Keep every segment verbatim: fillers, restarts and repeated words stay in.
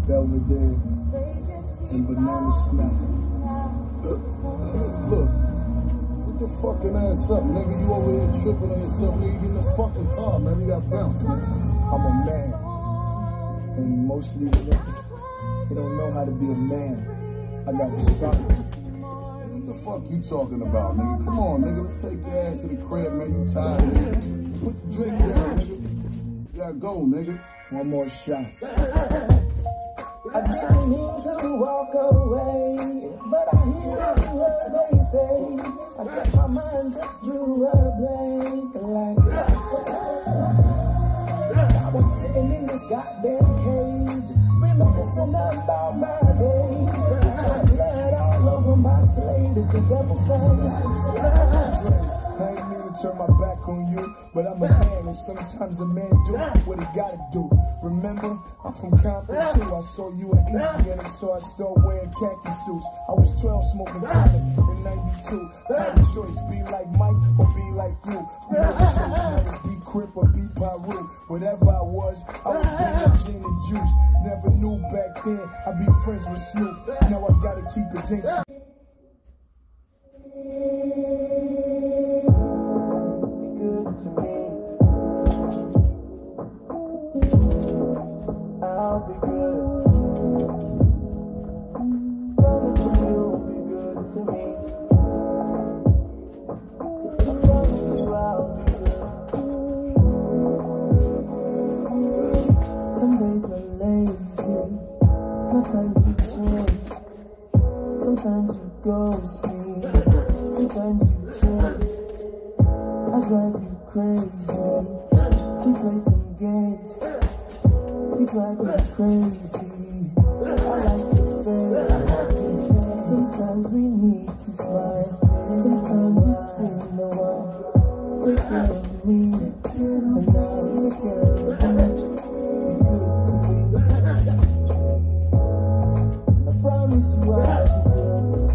Belvedere, and banana snap. Look, look, get your fucking ass up, nigga. You over here tripping on yourself, nigga. Get in the fucking car, man. You got bounce, nigga. I'm a man, and most of these niggas, they don't know how to be a man. I got a son. What the fuck you talking about, nigga? Come on, nigga. Let's take your ass to the crib, man. You tired, nigga. Put the drink down, nigga. You gotta go, nigga. One more shot. I didn't mean to walk away, but I hear what they say. I guess my mind just drew a blank like I was sitting in this goddamn cage, reminiscing about my day. Blood all over my slate, is the devil saying? I ain't mean to turn my back on you, but I'm a man, and sometimes a man do what he gotta do. Remember, I'm from Compton too. I saw you in Easy, and so I started wearing khaki suits. I was twelve smoking chronic in ninety-two. I had a choice, be like Mike or be like you. I made a choice, now it's be Crip or be Pyru. Whatever I was, I was bringing gin and juice. Never knew back then I'd be friends with Snoop. Now I gotta keep it gangsta. I'll be good. Promise you'll be good to me. I promise you I'll be good. Some days are lazy, sometimes you change. Sometimes you ghost me, sometimes you change. I drive you crazy, we play some games. You drive me crazy. I like your face. Sometimes we need to smile. Sometimes it's been a while. Take care of me, and I'll take care of you. Be good to me. And I promise you I'll be good.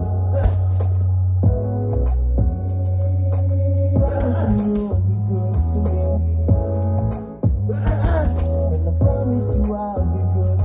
Promise you you'll be good to me. I'll be good.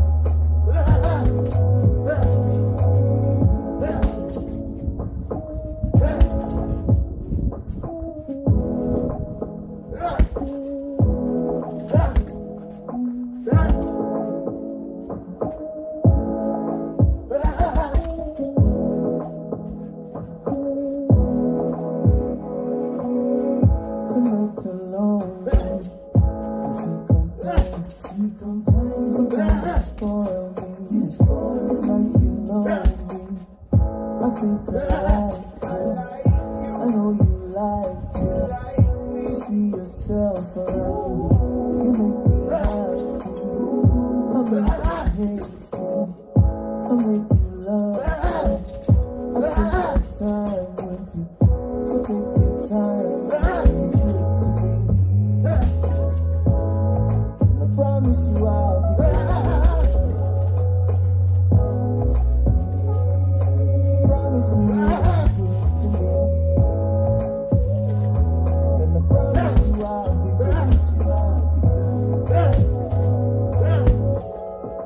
Some nights alone, you complain, you complain. Sometimes you spoil me, you spoil. It's like you know me. I think I like you. I know you like me. Just be yourself around me. You make me happy. I make you hate me. I make you love me. I take my time with you, so take your time. Be good to me. And I promise you I'll be good. Promise me you'll be good to me. And I promise you I'll be good. I'll be good.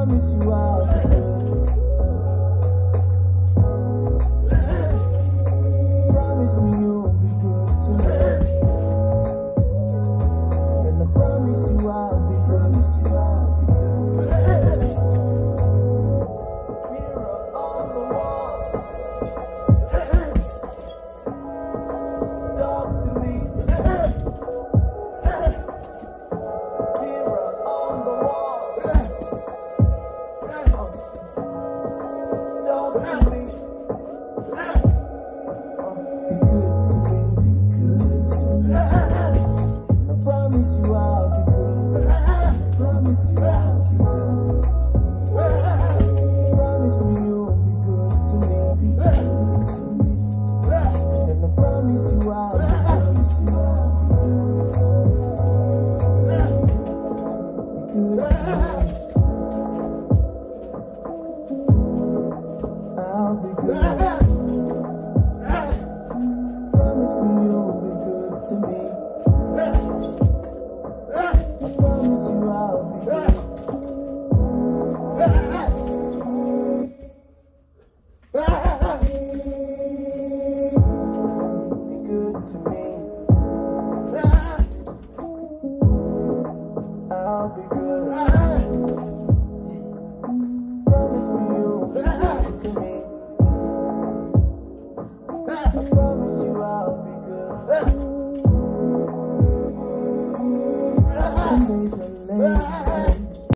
promise you I'll be good. Promise me you'll be good to me. And I promise you I'll be good. Promise you I'll be good. Mirror on the wall. Talk to me. Mirror on the wall. Talk to me. Be good to me. Be good to me. And I promise you I'll be good. Promise you I'll be good. Promise me you'll be good to me. Be good to me. And I promise you I'll be good. Promise you I'll be good. Be good to me. I'll be good. Promise me you'll be good to me. I promise you I'll be good. Be good to me.